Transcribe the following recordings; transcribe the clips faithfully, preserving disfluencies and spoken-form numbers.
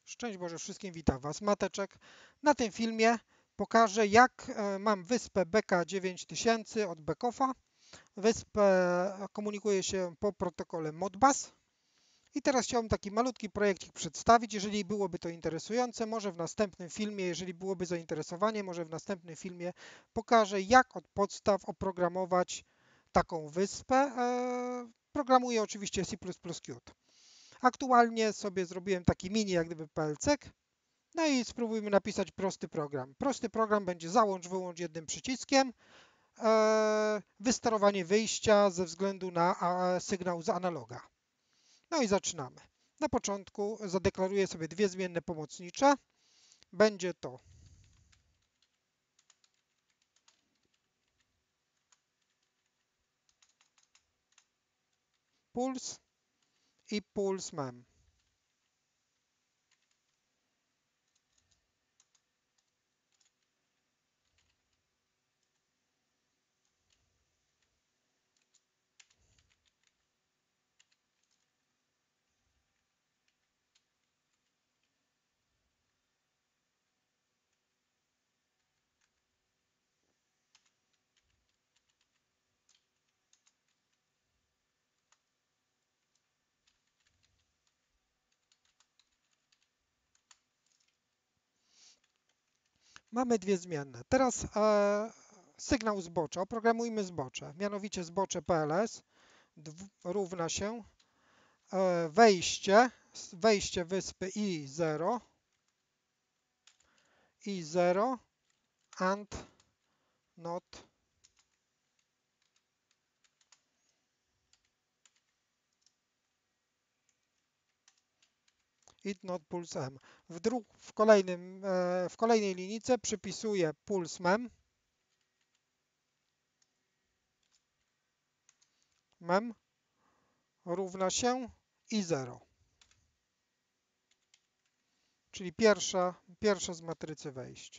Szczęść Boże wszystkim, witam Was, Mateczek. Na tym filmie pokażę, jak mam wyspę B K dziewięć tysięcy od Bekoffa. Wyspę komunikuje się po protokole Modbus. I teraz chciałbym taki malutki projekcik przedstawić. Jeżeli byłoby to interesujące, może w następnym filmie, jeżeli byłoby zainteresowanie, może w następnym filmie pokażę, jak od podstaw oprogramować taką wyspę. Programuję oczywiście C plus plus Qt. Aktualnie sobie zrobiłem taki mini jak gdyby P L C. No i spróbujmy napisać prosty program. Prosty program będzie załącz, wyłącz jednym przyciskiem. E, wysterowanie wyjścia ze względu na a, sygnał z analoga. No i zaczynamy. Na początku zadeklaruję sobie dwie zmienne pomocnicze. Będzie to puls i puls mem. Mamy dwie zmienne. Teraz e, sygnał zbocza. Oprogramujmy zbocze. Mianowicie zbocze P L S równa się e, wejście, wejście wyspy I zero I zero and not it not puls m. W, dru, w, kolejnym, e, w kolejnej linijce przypisuję puls mem. Mem równa się I zero. Czyli pierwsza, pierwsza z matrycy wejść.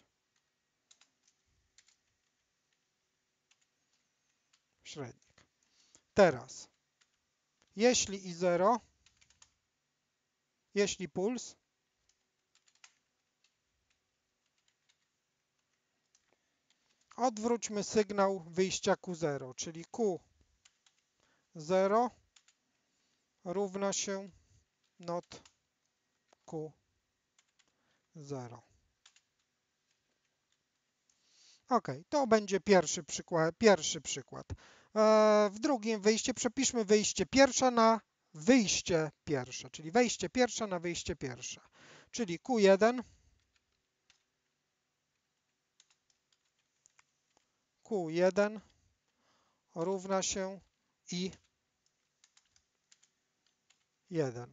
Średnik. Teraz, jeśli I zero, jeśli puls, odwróćmy sygnał wyjścia Q zero, czyli Q zero równa się not Q zero. Ok, to będzie pierwszy przykład. Pierwszy przykład. W drugim wyjście przepiszmy wyjście pierwsze na wyjście pierwsze, czyli wejście pierwsze na wyjście pierwsze, czyli Q jeden, Q jeden równa się I jeden.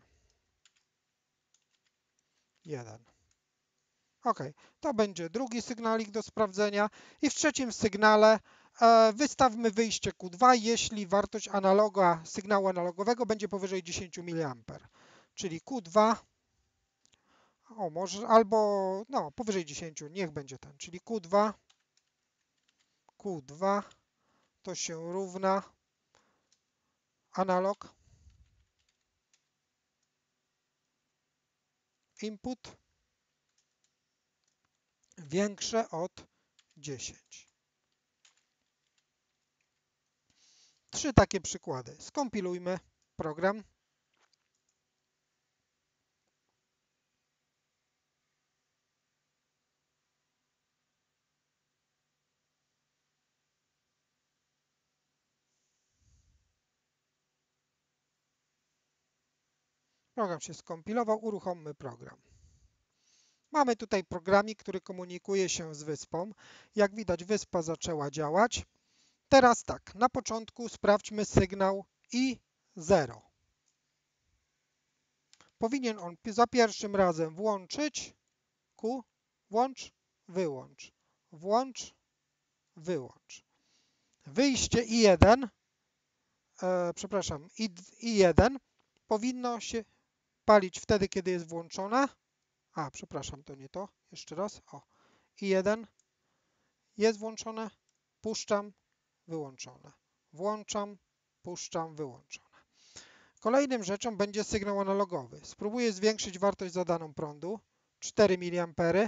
jeden. Ok, to będzie drugi sygnalik do sprawdzenia i w trzecim sygnale e, wystawmy wyjście Q dwa, jeśli wartość analoga, sygnału analogowego będzie powyżej dziesięć miliamperów, czyli Q dwa, o może albo no powyżej dziesięć, niech będzie ten, czyli Q dwa, Q dwa to się równa analog input większe od dziesięć. Trzy takie przykłady. Skompilujmy program. Program się skompilował, uruchommy program. Mamy tutaj programik, który komunikuje się z wyspą. Jak widać, wyspa zaczęła działać. Teraz tak, na początku sprawdźmy sygnał I zero. Powinien on za pierwszym razem włączyć Q, włącz, wyłącz, włącz, wyłącz. Wyjście I jeden, e, przepraszam, I jeden powinno się palić wtedy, kiedy jest włączone. A, przepraszam, to nie to. Jeszcze raz. O, I jeden jest włączone, puszczam, wyłączone. Włączam, puszczam, wyłączone. Kolejnym rzeczą będzie sygnał analogowy. Spróbuję zwiększyć wartość zadaną prądu. cztery miliampery,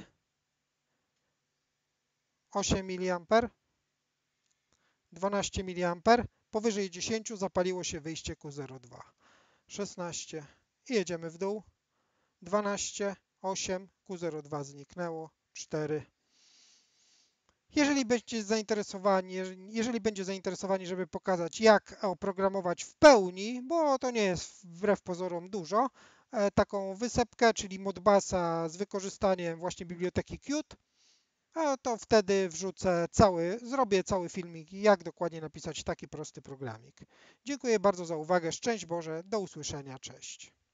osiem miliamperów, dwanaście miliamperów. Powyżej dziesięć zapaliło się wyjście Q zero przecinek dwa. szesnaście i jedziemy w dół. dwanaście, osiem, Q zero przecinek dwa zniknęło, cztery. Jeżeli będziecie zainteresowani, jeżeli będzie zainteresowani, żeby pokazać, jak oprogramować w pełni, bo to nie jest wbrew pozorom dużo, taką wysepkę, czyli Modbusa z wykorzystaniem właśnie biblioteki Qt, to wtedy wrzucę cały, zrobię cały filmik, jak dokładnie napisać taki prosty programik. Dziękuję bardzo za uwagę, szczęść Boże, do usłyszenia, cześć.